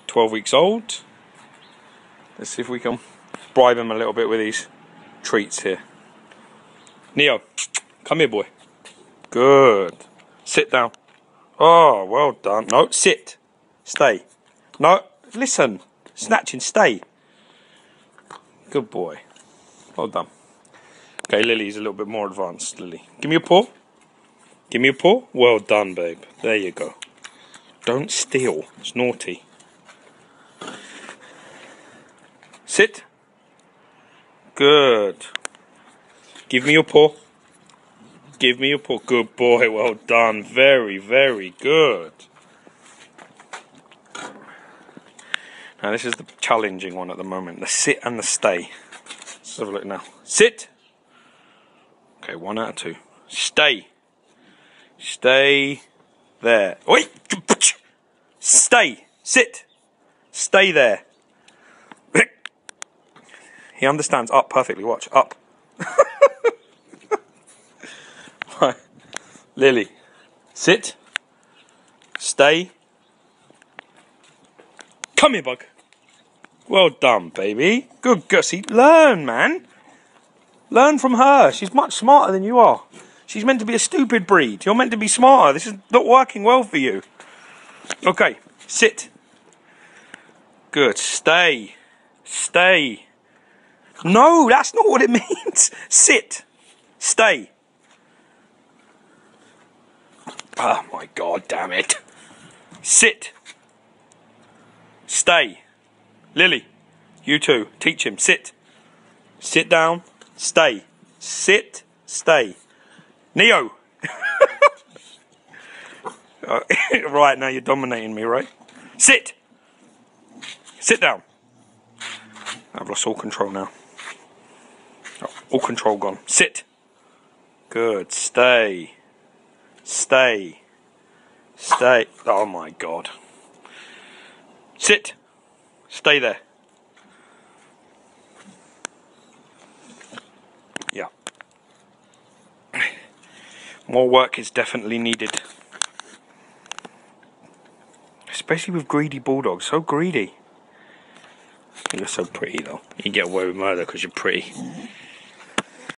12 weeks old. Let's see if we can bribe him a little bit with these treats here. Neo, come here, boy. Good. Sit down. Oh, well done. No, sit. Stay. No, listen. Snatching, stay. Good boy. Well done. Okay, Lily's a little bit more advanced, Lily. Give me a paw. Give me a paw. Well done, babe. There you go. Don't steal. It's naughty. Sit. Good. Give me your paw. Give me your paw. Good boy. Well done. Very, very good. Now this is the challenging one at the moment. The sit and the stay. Let's have a look now. Sit. Okay, 1 out of 2. Stay. Stay there. Wait. Stay. Sit. Stay there. He understands up perfectly. Watch. Up. Right. Lily. Sit. Stay. Come here, bug. Well done, baby. Good Gussie. Learn, man. Learn from her. She's much smarter than you are. She's meant to be a stupid breed. You're meant to be smarter. This is not working well for you. Okay. Sit. Good. Stay. Stay. No, that's not what it means. Sit. Stay. Oh my God, damn it. Sit. Stay. Lily, you too. Teach him. Sit. Sit down. Stay. Sit. Stay. Neo. Right, now you're dominating me, right? Sit. Sit down. I've lost all control now. Oh, all control gone. Sit. Good. Stay. Stay. Stay. Oh my God. Sit. Stay there. Yeah. More work is definitely needed. Especially with greedy bulldogs. So greedy. You're so pretty though. You get away with murder because you're pretty.